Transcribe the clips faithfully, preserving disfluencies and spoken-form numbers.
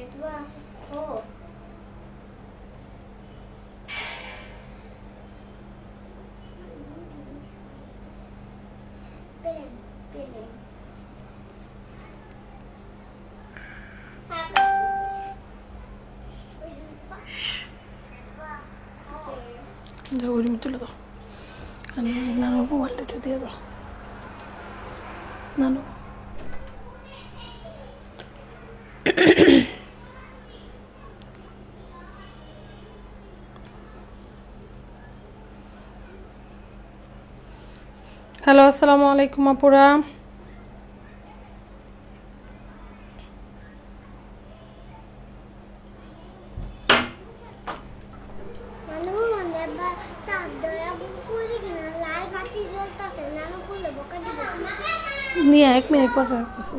যাও ওই তুলে দাও নানো মোবাইলটা একটু দিয়ে দাও নানো হ্যালো আসসালামু আলাইকুম আপুরা নিয়ে এক মিনিট পর রাখতেছি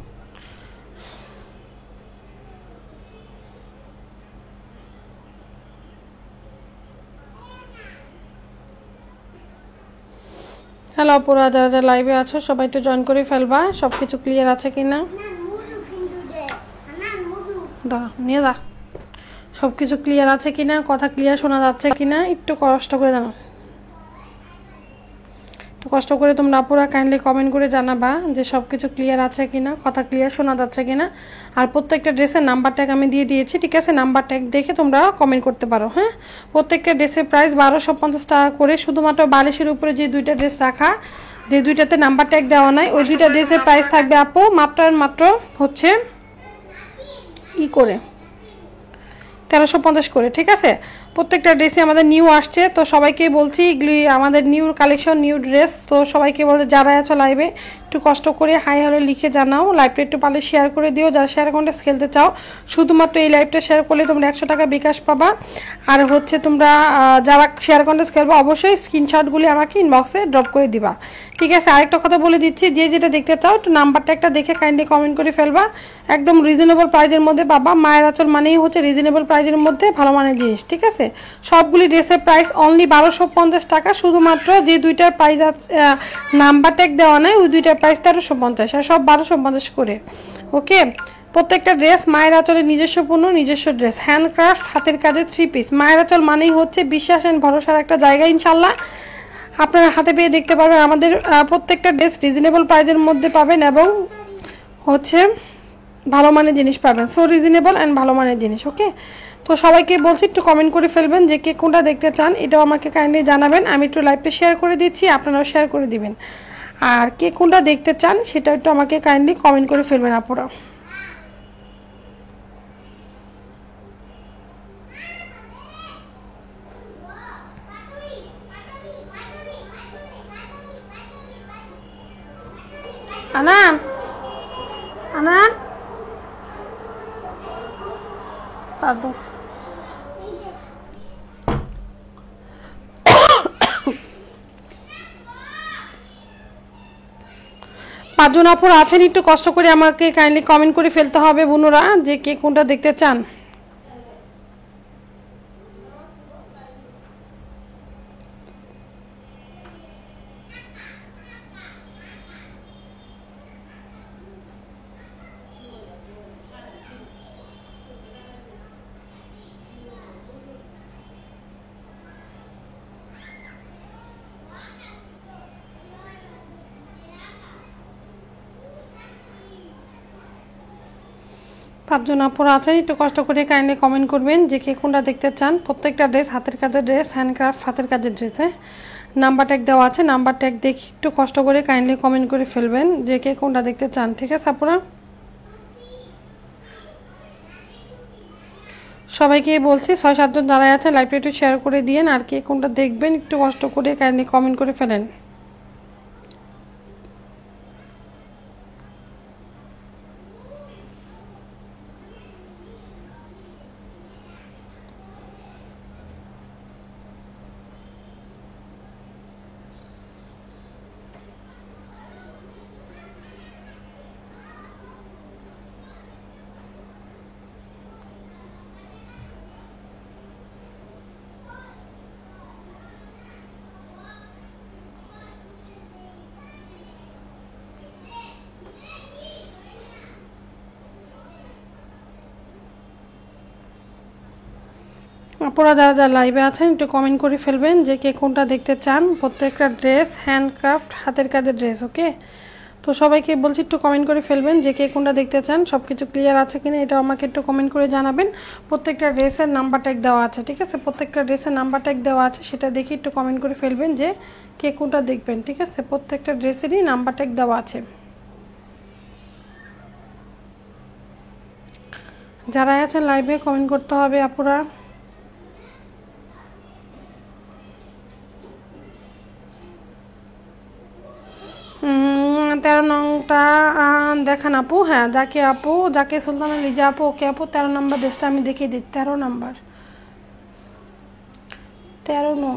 হ্যালো আপুরা যারা যারা লাইভে আছো সবাই একটু জয়েন করে ফেলবা সবকিছু ক্লিয়ার আছে কিনা দাঁড়া নিয়ে যা সবকিছু ক্লিয়ার আছে কিনা কথা ক্লিয়ার শোনা যাচ্ছে কিনা একটু কষ্ট করে জানো একটু কষ্ট করে তোমরা আপুরা কাইন্ডলি কমেন্ট করে জানাবা যে সবকিছু ক্লিয়ার আছে কিনা কথা ক্লিয়ার শোনা যাচ্ছে কিনা আর প্রত্যেকটা ড্রেসের নাম্বার ট্যাগ আমি দিয়ে দিয়েছি ঠিক আছে নাম্বার ট্যাগ দেখে তোমরা কমেন্ট করতে পারো হ্যাঁ প্রত্যেকটা ড্রেসের প্রাইস বারোশো পঞ্চাশ টাকা করে শুধুমাত্র বালিশের উপরে যে দুইটা ড্রেস রাখা যে দুইটাতে নাম্বার ট্যাগ দেওয়া নাই ওই দুইটা ড্রেসের প্রাইস থাকবে আপু মাত্র আর মাত্র হচ্ছে ই করে তেরোশো পঞ্চাশ করে ঠিক আছে প্রত্যেকটা ড্রেসই আমাদের নিউ আসছে তো সবাইকে বলছি এগুলি আমাদের নিউ কালেকশন নিউ ড্রেস তো সবাইকে বলতে যারা আছো লাইভে একটু কষ্ট করে হাই হ্যালো লিখে জানাও লাইভটা একটু পারলে শেয়ার করে দিও যারা শেয়ার কন্টেস্ট খেলতে চাও শুধুমাত্র এই লাইভটা শেয়ার করলে তোমরা একশো টাকা বিকাশ পাবা আর হচ্ছে তোমরা যারা শেয়ার কন্টেস্ট খেলবো অবশ্যই স্ক্রিনশটগুলি আমাকে ইনবক্সে ড্রপ করে দিবা ঠিক আছে আরেকটা কথা বলে দিচ্ছি যে যেটা দেখতে চাও একটু নাম্বারটা একটা দেখে কাইন্ডলি কমেন্ট করে ফেলবা একদম রিজনেবল প্রাইজের মধ্যে পাবা মায়ের আঁচল মানেই হচ্ছে রিজনেবল প্রাইজের মধ্যে ভালো মানের জিনিস ঠিক আছে সবগুলি ড্রেসের প্রাইস অনলি বারোশো পঞ্চাশ টাকা শুধুমাত্র যে দুইটার প্রাইস নাম্বার ট্যাগ দেওয়া নাই ওই দুইটার প্রাইস তেরোশো পঞ্চাশ আর সব বারোশো পঞ্চাশ করে ওকে প্রত্যেকটা ড্রেস মায়ের আঁচলের নিজস্ব পণ্য নিজস্ব ড্রেস হ্যান্ডক্রাফট হাতের কাজের থ্রি পিস মায়ের আঁচল মানেই হচ্ছে বিশ্বাস এন্ড ভরসার একটা জায়গা ইনশাল্লাহ আপনারা হাতে পেয়ে দেখতে পারবেন আমাদের প্রত্যেকটা ড্রেস রিজনেবল প্রাইজের মধ্যে পাবেন এবং হচ্ছে ভালো মানের জিনিস পাবেন সো রিজনেবল অ্যান্ড ভালো মানের জিনিস ওকে তো সবাইকে বলছি একটু কমেন্ট করে ফেলবেন যে কে কোনটা দেখতে চান এটাও আমাকে কাইন্ডলি জানাবেন আমি একটু লাইভটা শেয়ার করে দিচ্ছি আপনারাও শেয়ার করে দিবেন আর কে কোনটা দেখতে চান সেটা একটু আমাকে কাইন্ডলি কমেন্ট করে ফেলবেন আপুরা আনান আনান সাদো পাঁচজন আপুরা আছেন একটু কষ্ট করে আমাকে কাইন্ডলি কমেন্ট করে ফেলতে হবে বোনরা যে কে কোনটা দেখতে চান পাঁচজন আপুরা আছেন একটু কষ্ট করে কাইন্ডলি কমেন্ট করবেন যে কে কোনটা দেখতে চান প্রত্যেকটা ড্রেস হাতের কাজের ড্রেস হ্যান্ডক্রাফট হাতের কাজের ড্রেস হ্যাঁ নাম্বার ট্যাগ দেওয়া আছে নাম্বার ট্যাগ দেখে একটু কষ্ট করে কাইন্ডলি কমেন্ট করে ফেলবেন যে কে কোনটা দেখতে চান ঠিক আছে আপুরা সবাইকে বলছি ছয় সাতজন যারা আছে লাইভটা একটু শেয়ার করে দিয়েন আর কে কোনটা দেখবেন একটু কষ্ট করে কাইন্ডলি কমেন্ট করে ফেলেন আপনারা যারা যারা লাইভে আছেন একটু কমেন্ট করে ফেলবেন যে কে কোনটা দেখতে চান। প্রত্যেকটা ড্রেস হ্যান্ডক্রাফট হাতের কাজের ড্রেস। ওকে, তো সবাইকে বলছি একটু কমেন্ট করে ফেলবেন যে কে কোনটা দেখতে চান, সব কিছু ক্লিয়ার আছে কিনা এটা আমাকে একটু কমেন্ট করে জানাবেন। প্রত্যেকটা ড্রেসের নাম্বার ট্যাগ দেওয়া আছে, ঠিক আছে, প্রত্যেকটা ড্রেসের নাম্বার ট্যাগ দেওয়া আছে, সেটা দেখে একটু কমেন্ট করে ফেলবেন যে কে কোনটা দেখবেন, ঠিক আছে। প্রত্যেকটা ড্রেসেরই নাম্বার ট্যাগ দেওয়া আছে। যারা আছেন লাইভে কমেন্ট করতে হবে আপুরা। তেরো নংটা দেখান আপু। হ্যাঁ, যাকে আপু, যাকে সুলতানা লিজা আপু, ওকে আপু তেরো নম্বর ড্রেসটা আমি দেখিয়ে দিই। তেরো নাম্বার, তেরো নং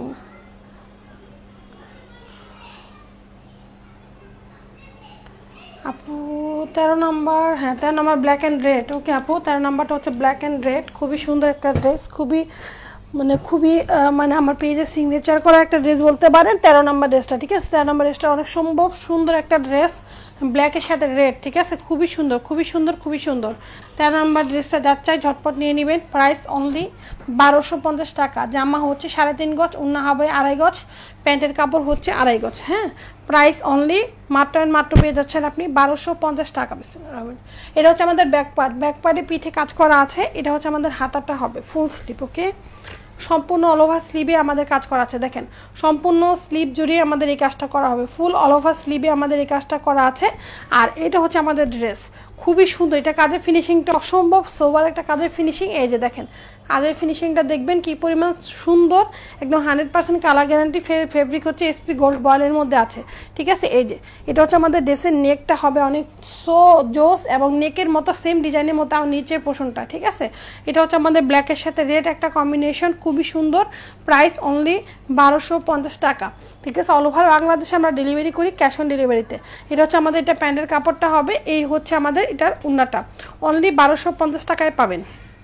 আপু, তেরো নাম্বার। হ্যাঁ, তেরো number black and red. Okay আপু, তেরো নাম্বারটা হচ্ছে ব্ল্যাক অ্যান্ড রেড। খুবই সুন্দর একটা ড্রেস, খুবই মানে খুবই মানে আমার পেজে সিগনেচার করা একটা ড্রেস বলতে পারেন তেরো নাম্বার ড্রেসটা, ঠিক আছে। তেরো নাম্বার ড্রেসটা অনেক সম্ভব সুন্দর একটা ড্রেস, ব্ল্যাকের সাথে রেড, ঠিক আছে, খুবই সুন্দর খুবই সুন্দর খুবই সুন্দর। তেরো নাম্বার ড্রেসটা যার চাই ঝটপট নিয়ে নেবেন। প্রাইস অনলি বারোশো পঞ্চাশ টাকা। জামা হচ্ছে সাড়ে তিন গজ, ওড়না হবে আড়াই গজ, প্যান্টের কাপড় হচ্ছে আড়াই গজ। হ্যাঁ, প্রাইস অনলি মাত্র মাত্র পেয়ে যাচ্ছেন আপনি বারোশো পঞ্চাশ টাকা। এটা হচ্ছে আমাদের ব্যাক পার্ট, ব্যাক পার্টে পিঠে কাজ করা আছে। এটা হচ্ছে আমাদের হাতাটা হবে ফুল স্লিপ। ওকে, সম্পূর্ণ অল ওভার স্লিভে আমাদের কাজ করা আছে। দেখেন, সম্পূর্ণ স্লিভ জুড়ে আমাদের এই কাজটা করা হবে, ফুল অল ওভার স্লিভে আমাদের এই কাজটা করা আছে। আর এটা হচ্ছে আমাদের ড্রেস, খুবই সুন্দর। এটা কাজের ফিনিশিংটা অসম্ভব সোবার একটা কাজের ফিনিশিং। এই যে দেখেন কাজের ফিনিশিংটা দেখবেন কি পরিমাণ সুন্দর, একদম hundred percent colour guarantee. Fabric হচ্ছে এসপি গোল্ড বয়েলের মধ্যে আছে, ঠিক আছে। এই যে এটা হচ্ছে আমাদের ড্রেসের নেকটা হবে অনেক সো জোস, এবং নেকের মতো সেম ডিজাইনের মতো নিচের পোর্শনটা, ঠিক আছে। এটা হচ্ছে আমাদের ব্ল্যাকের সাথে রেড একটা কম্বিনেশন, খুবই সুন্দর। প্রাইস অনলি বারোশো পঞ্চাশ টাকা, ঠিক আছে। অল ওভার বাংলাদেশে আমরা ডেলিভারি করি ক্যাশ অন ডেলিভারিতে। এটা হচ্ছে আমাদের এটা প্যান্টের কাপড়টা হবে, এই হচ্ছে আমাদের এটার উন্নাটা। অনলি বারোশো পঞ্চাশ টাকায় পাবেন।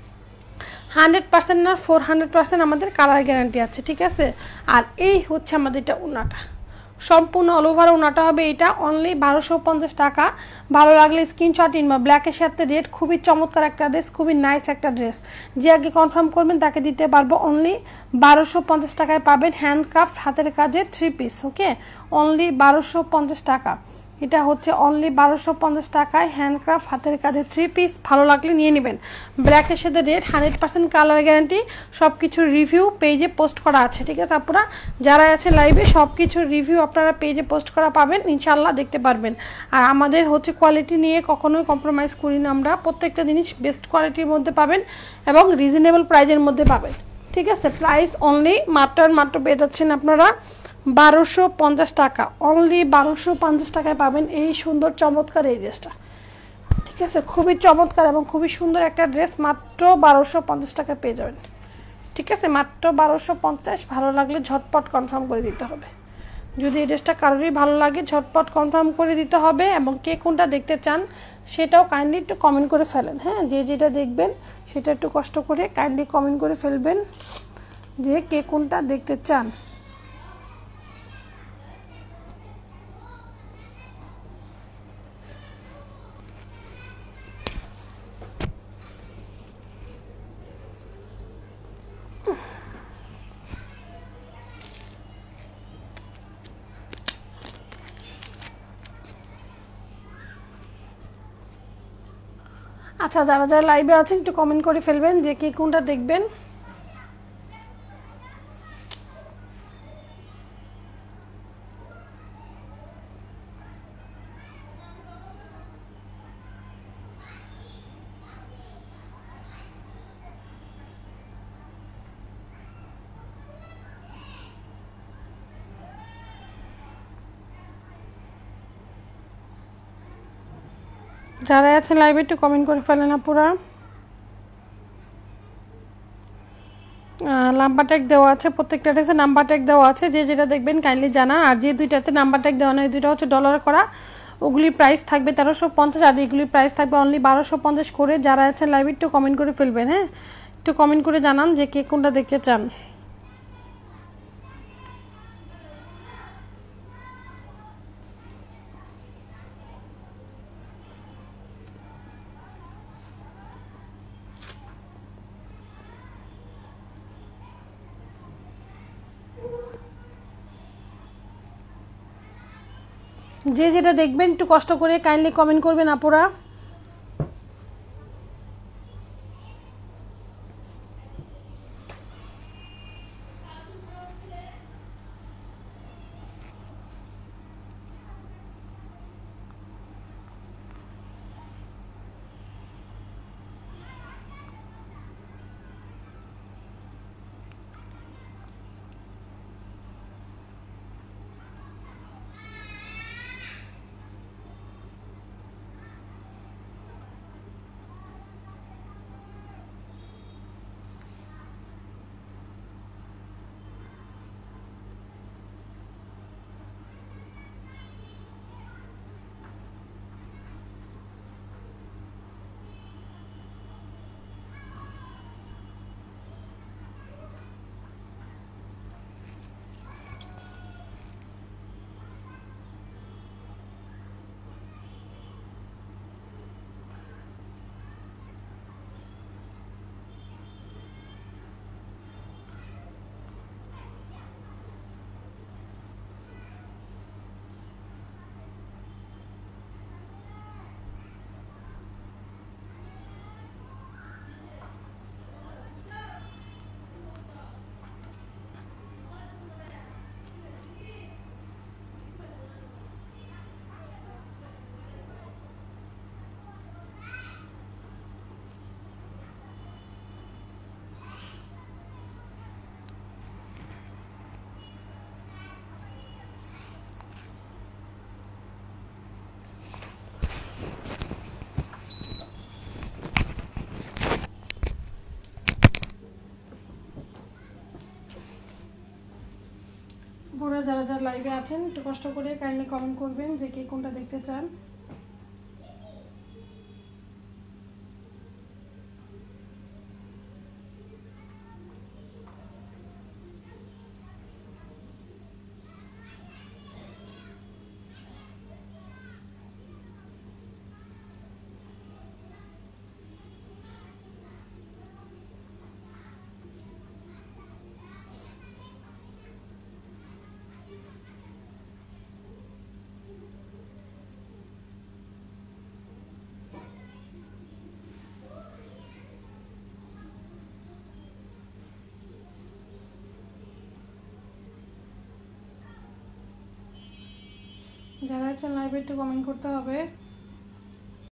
হান্ড্রেড পার্সেন্ট না ফোর হান্ড্রেড পার্সেন্ট আমাদের কালার গ্যারান্টি আছে, ঠিক আছে। আর এই হচ্ছে আমাদের এটা উন্নাটা, সম্পূর্ণ অল ওভার উন্নাটা হবে এটা অনলি বারোশো পঞ্চাশ টাকা। ভালো লাগলে স্ক্রিনশট ইনবা। ব্ল্যাকের সাথে রেড, খুবই চমৎকার একটা ড্রেস, খুবই নাইস একটা ড্রেস। যে আগে কনফার্ম করবেন তাকে দিতে পারবো। অনলি বারোশো পঞ্চাশ টাকায় পাবেন হ্যান্ডক্রাফট হাতের কাজে থ্রি পিস। ওকে, অনলি বারোশো পঞ্চাশ টাকা। এটা হচ্ছে অনলি বারোশো পঞ্চাশ টাকায় হ্যান্ডক্রাফট হাতের কাজে থ্রি পিস। ভালো লাগলে নিয়ে নেবেন। ব্ল্যাকের সাথে red, hundred percent colour guarantee. সব কিছুর রিভিউ পেজে পোস্ট করা আছে, ঠিক আছে। আপনারা যারা আছে লাইভে সব কিছুর রিভিউ আপনারা পেজে পোস্ট করা পাবেন, ইনশাল্লাহ দেখতে পারবেন। আর আমাদের হচ্ছে কোয়ালিটি নিয়ে কখনোই কম্প্রোমাইজ করি না আমরা। প্রত্যেকটা জিনিস বেস্ট কোয়ালিটির মধ্যে পাবেন এবং রিজনেবল প্রাইজের মধ্যে পাবেন, ঠিক আছে। প্রাইস অনলি মাত্র মাত্র পেয়ে যাচ্ছেন আপনারা বারোশো পঞ্চাশ টাকা। অনলি বারোশো পঞ্চাশ টাকায় পাবেন এই সুন্দর চমৎকার এই ড্রেসটা, ঠিক আছে। খুবই চমৎকার এবং খুবই সুন্দর একটা ড্রেস, মাত্র বারোশো পঞ্চাশ টাকায় পেয়ে যাবেন, ঠিক আছে। মাত্র বারোশো পঞ্চাশ। ভালো লাগলে ঝটপট কনফার্ম করে দিতে হবে। যদি এই ড্রেসটা কারোরই ভালো লাগে ঝটপট কনফার্ম করে দিতে হবে। এবং কে কোনটা দেখতে চান সেটাও কাইন্ডলি একটু কমেন্ট করে ফেলেন। হ্যাঁ, যে যেটা দেখবেন সেটা একটু কষ্ট করে কাইন্ডলি কমেন্ট করে ফেলবেন যে কে কোনটা দেখতে চান। আচ্ছা, যারা যারা লাইভে আছেন একটু কমেন্ট করে ফেলবেন যে কে কোনটা দেখবেন। যারা আছেন লাইভে একটু কমেন্ট করে ফেলেন আপুরা। নাম্বার ট্যাগ দেওয়া আছে, প্রত্যেকটা ড্রেসে নাম্বার ট্যাগ দেওয়া আছে। যে যেটা দেখবেন কাইন্ডলি জানান। আর যে দুইটাতে নাম্বার ট্যাগ দেওয়া নয়, দুইটা হচ্ছে ডলার করা, ওগুলির প্রাইস থাকবে তেরোশো পঞ্চাশ আর এগুলির প্রাইস থাকবে অনলি বারোশো পঞ্চাশ করে। যারা আছেন লাইভে একটু কমেন্ট করে ফেলবেন। হ্যাঁ, একটু কমেন্ট করে জানান যে কে কোনটা দেখতে চান। যে যেটা দেখবেন একটু কষ্ট করে কাইন্ডলি কমেন্ট করবেন আপুরা। পুরো যারা যারা লাইভে আছেন একটু কষ্ট করে কাইন্ডলি কমেন্ট করবেন যে কে কোনটা দেখতে চান। যারা আছেন লাইভে একটু কমেন্ট করতে হবে।